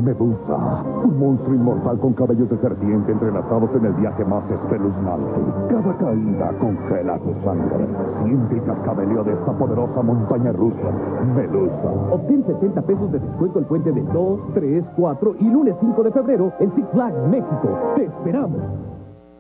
Medusa, un monstruo inmortal con cabellos de serpiente entrelazados en el viaje más espeluznante. Cada caída congela tu sangre. Siente el cascabeleo de esta poderosa montaña rusa. Medusa. Obtén 70 pesos de descuento el puente del 2, 3, 4 y lunes 5 de febrero en Six Flags México. ¡Te esperamos!